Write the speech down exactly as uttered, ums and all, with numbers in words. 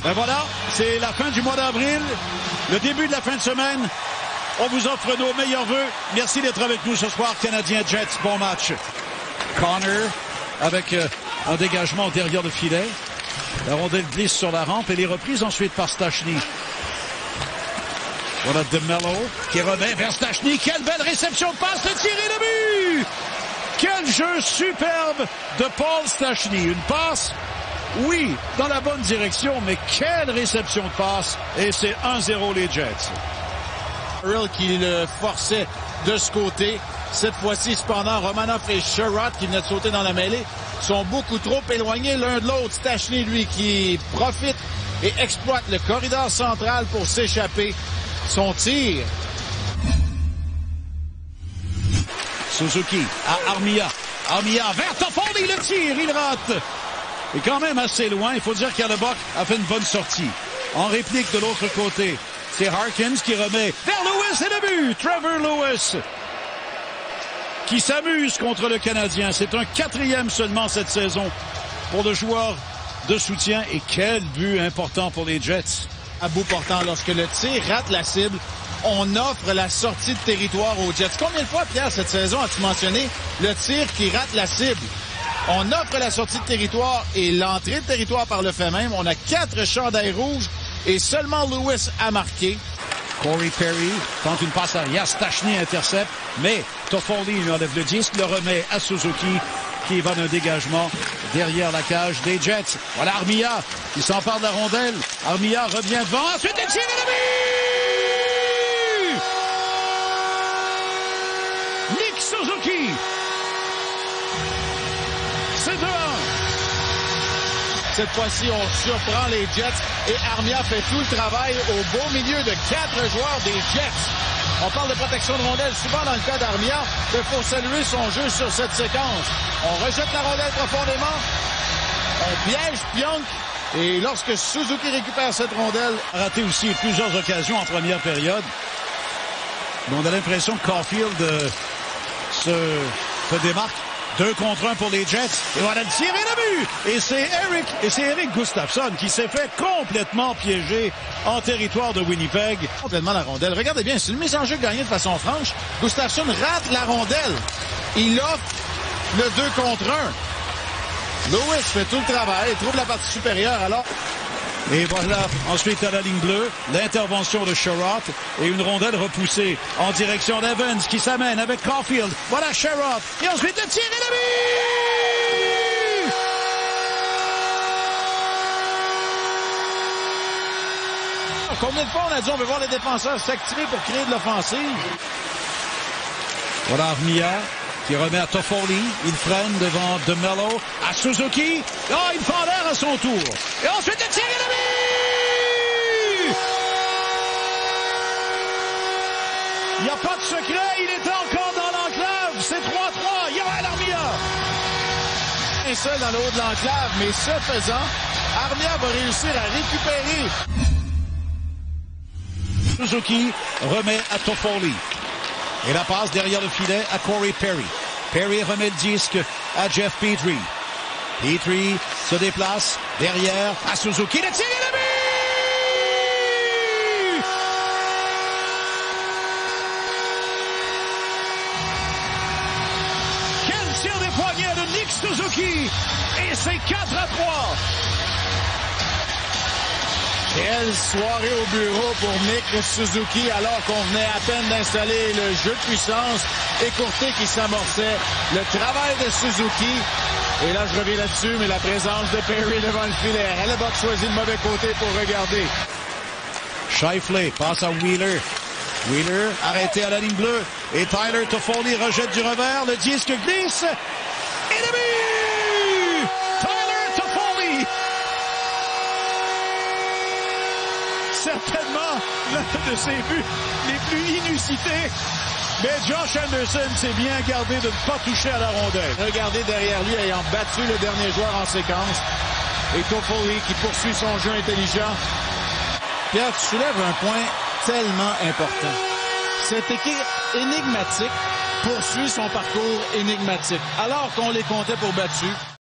Ben voilà, c'est la fin du mois d'avril, le début de la fin de semaine. On vous offre nos meilleurs vœux. Merci d'être avec nous ce soir, Canadiens Jets. Bon match. Connor avec euh, un dégagement derrière le filet. La rondelle glisse sur la rampe. Elle est reprise ensuite par Stastny. Voilà DeMello qui remet vers Stastny. Quelle belle réception de passe, le tir et le but! Quel jeu superbe de Paul Stastny. Une passe, oui, dans la bonne direction, mais quelle réception de passe. Et c'est un zéro les Jets. Qui le forçait de ce côté. Cette fois-ci, cependant, Romanov et Sherrod, qui venaient de sauter dans la mêlée, sont beaucoup trop éloignés l'un de l'autre. Stastny, lui, qui profite et exploite le corridor central pour s'échapper. Son tir. Suzuki à Armia. Armia vers Toffoli, le tir, il rate. Et quand même assez loin. Il faut dire qu'Hellebuyck a fait une bonne sortie. En réplique de l'autre côté, c'est Harkins qui remet vers Lewis et le but. Trevor Lewis qui s'amuse contre le Canadien. C'est un quatrième seulement cette saison pour le joueur de soutien. Et quel but important pour les Jets. À bout portant, lorsque le tir rate la cible, on offre la sortie de territoire aux Jets. Combien de fois, Pierre, cette saison, as-tu mentionné le tir qui rate la cible? On offre la sortie de territoire et l'entrée de territoire par le fait même. On a quatre chandails rouges et seulement Lewis a marqué. Corey Perry tente une passe arrière. Stastny intercepte, mais Toffoli lui enlève le disque, le remet à Suzuki qui va d'un dégagement derrière la cage des Jets. Voilà Armia qui s'empare de la rondelle. Armia revient devant. Ensuite, il tire et le but! Nick Suzuki. C'est deux un. Cette fois-ci, on surprend les Jets et Armia fait tout le travail au beau milieu de quatre joueurs des Jets. On parle de protection de rondelle souvent dans le cas d'Armia, mais il faut saluer son jeu sur cette séquence. On rejette la rondelle profondément, on piège Pionk, et lorsque Suzuki récupère cette rondelle... A raté aussi plusieurs occasions en première période. Mais on a l'impression que Caulfield euh, se, se démarque. Deux contre un pour les Jets. Et voilà le tir et le but! Et c'est Eric, et c'est Eric Gustafsson qui s'est fait complètement piéger en territoire de Winnipeg. Complètement la rondelle. Regardez bien, c'est une mise en jeu gagnée de façon franche. Gustafsson rate la rondelle. Il offre le deux contre un. Lewis fait tout le travail, il trouve la partie supérieure alors. Et voilà, ensuite à la ligne bleue, l'intervention de Sherrod et une rondelle repoussée en direction d'Evans qui s'amène avec Caulfield. Voilà Sherrod. Et ensuite le tir et le but! Combien de fois on a dit on veut voir les défenseurs s'activer pour créer de l'offensive? Voilà Armia qui remet à Toffoli. Il freine devant DeMello. À Suzuki. Oh, il prend l'air à son tour. Et ensuite le tir et le but! Il n'y a pas de secret. Il est encore dans l'enclave. C'est trois trois. Yoel Armia. Un seul dans le haut de l'enclave. Mais ce faisant, Armia va réussir à récupérer. Suzuki remet à Toffoli. Et la passe derrière le filet à Corey Perry. Perry remet le disque à Jeff Petrie. Petrie se déplace derrière à Suzuki. Le tir et le but! Quel tir des poignets de Nick Suzuki! Et c'est quatre à trois. Quelle soirée au bureau pour Nick Suzuki alors qu'on venait à peine d'installer le jeu de puissance écourté qui s'amorçait. Le travail de Suzuki. Et là, je reviens là-dessus, mais la présence de Perry devant le filet. Hellebuyck choisit le mauvais côté pour regarder. Scheifele passe à Wheeler. Wheeler arrêté à la ligne bleue. Et Tyler Toffoli rejette du revers. Le disque glisse. Et le but! Tyler Toffoli! Certainement l'un de ses buts les plus inusités. Mais Josh Anderson s'est bien gardé de ne pas toucher à la rondelle. Regardez derrière lui ayant battu le dernier joueur en séquence. Et Toffoli qui poursuit son jeu intelligent. Pierre, tu soulèves un point tellement important. Cette équipe énigmatique poursuit son parcours énigmatique. Alors qu'on les comptait pour battus.